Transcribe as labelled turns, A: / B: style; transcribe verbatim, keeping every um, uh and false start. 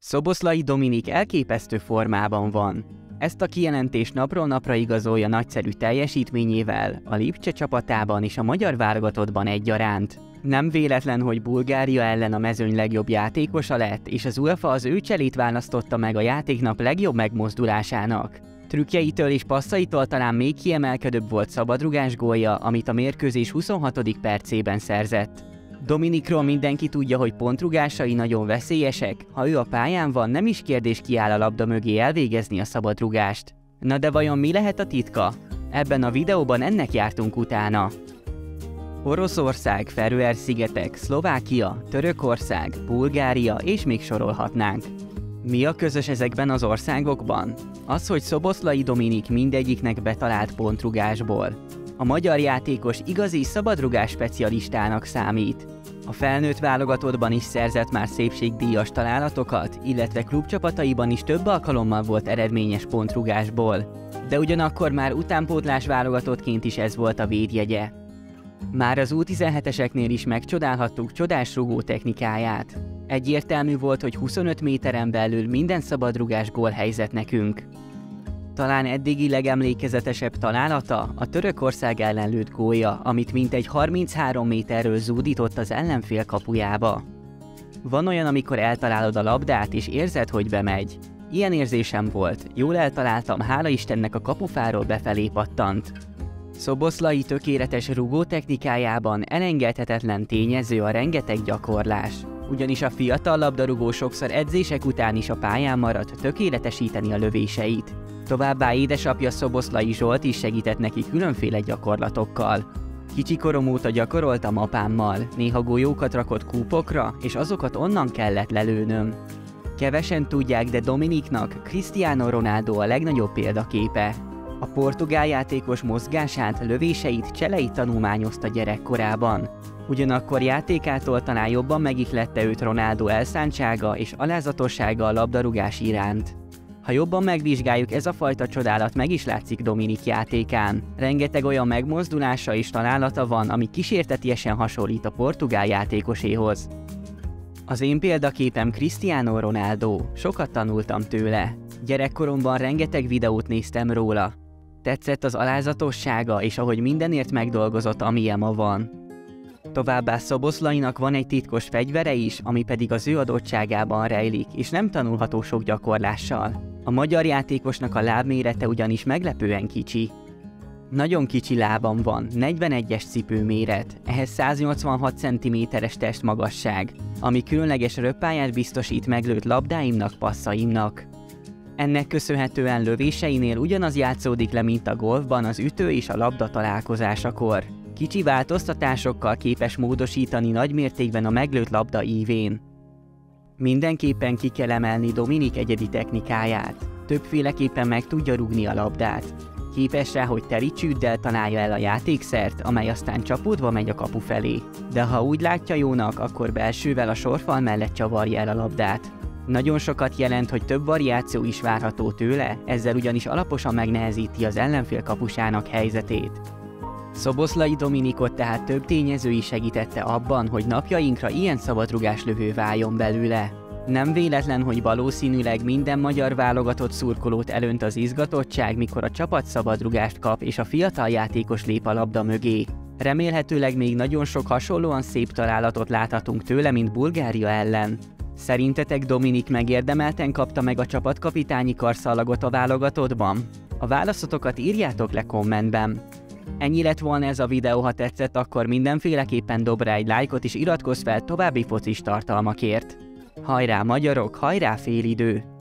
A: Szoboszlai Dominik elképesztő formában van. Ezt a kijelentést napról napra igazolja nagyszerű teljesítményével, a Lipcse csapatában és a magyar válogatottban egyaránt. Nem véletlen, hogy Bulgária ellen a mezőny legjobb játékosa lett, és az UEFA az ő cselét választotta meg a játéknap legjobb megmozdulásának. Trükkjeitől és passzaitól talán még kiemelkedőbb volt szabadrugás gólja, amit a mérkőzés huszonhatodik percében szerzett. Dominikról mindenki tudja, hogy pontrugásai nagyon veszélyesek, ha ő a pályán van, nem is kérdés kiáll a labda mögé elvégezni a szabadrugást. Na de vajon mi lehet a titka? Ebben a videóban ennek jártunk utána. Oroszország, Feröer-szigetek, Szlovákia, Törökország, Bulgária és még sorolhatnánk. Mi a közös ezekben az országokban? Az, hogy Szoboszlai Dominik mindegyiknek betalált pontrugásból. A magyar játékos igazi szabadrugás specialistának számít. A felnőtt válogatottban is szerzett már szépségdíjas találatokat, illetve klubcsapataiban is több alkalommal volt eredményes pontrugásból. De ugyanakkor már utánpótlás válogatottként is ez volt a védjegye. Már az U tizenheteseknél is megcsodálhattuk csodás rugó technikáját. Egyértelmű volt, hogy huszonöt méteren belül minden szabadrugás gólhelyzet nekünk. Talán eddigi legemlékezetesebb találata a Törökország ellen lőtt gólja, amit mintegy harminchárom méterről zúdított az ellenfél kapujába. Van olyan, amikor eltalálod a labdát és érzed, hogy bemegy. Ilyen érzésem volt, jól eltaláltam, hála Istennek a kapufáról befelé pattant. Szoboszlai tökéletes rugó technikájában elengedhetetlen tényező a rengeteg gyakorlás. Ugyanis a fiatal labdarúgó sokszor edzések után is a pályán maradt tökéletesíteni a lövéseit. Továbbá édesapja Szoboszlai Zsolt is segített neki különféle gyakorlatokkal. Kicsi korom óta gyakoroltam apámmal, néha golyókat rakott kúpokra, és azokat onnan kellett lelőnöm. Kevesen tudják, de Dominiknak Cristiano Ronaldo a legnagyobb példaképe. A portugál játékos mozgását, lövéseit, cseleit tanulmányozta gyerekkorában. Ugyanakkor játékától talán jobban megihlette őt Ronaldo elszántsága és alázatossága a labdarúgás iránt. Ha jobban megvizsgáljuk, ez a fajta csodálat meg is látszik Dominik játékán. Rengeteg olyan megmozdulása és találata van, ami kísértetiesen hasonlít a portugál játékoséhoz. Az én példaképem Cristiano Ronaldo, sokat tanultam tőle. Gyerekkoromban rengeteg videót néztem róla. Tetszett az alázatossága és ahogy mindenért megdolgozott, amilyen ma van. Továbbá Szoboszlainak van egy titkos fegyvere is, ami pedig az ő adottságában rejlik, és nem tanulható sok gyakorlással. A magyar játékosnak a lábmérete ugyanis meglepően kicsi. Nagyon kicsi lábam van, negyvenegyes cipőméret, ehhez száznyolcvanhat centiméteres testmagasság, ami különleges röppályát biztosít meglőtt labdáimnak, passzaimnak. Ennek köszönhetően lövéseinél ugyanaz játszódik le, mint a golfban az ütő és a labda találkozásakor. Kicsi változtatásokkal képes módosítani nagymértékben a meglőtt labda ívén. Mindenképpen ki kell emelni Dominik egyedi technikáját. Többféleképpen meg tudja rúgni a labdát. Képes rá, hogy teli csőddel találja el a játékszert, amely aztán csapódva megy a kapu felé. De ha úgy látja jónak, akkor belsővel a sorfal mellett csavarja el a labdát. Nagyon sokat jelent, hogy több variáció is várható tőle, ezzel ugyanis alaposan megnehezíti az ellenfél kapusának helyzetét. Szoboszlai Dominikot tehát több tényező is segítette abban, hogy napjainkra ilyen szabadrugáslövő váljon belőle. Nem véletlen, hogy valószínűleg minden magyar válogatott szurkolót elönt az izgatottság, mikor a csapat szabadrugást kap és a fiatal játékos lép a labda mögé. Remélhetőleg még nagyon sok hasonlóan szép találatot láthatunk tőle, mint Bulgária ellen. Szerintetek Dominik megérdemelten kapta meg a csapatkapitányi karszalagot a válogatottban? A válaszotokat írjátok le kommentben. Ennyi lett volna ez a videó, ha tetszett, akkor mindenféleképpen dob rá egy lájkot és iratkozz fel további focis tartalmakért. Hajrá magyarok, hajrá félidő!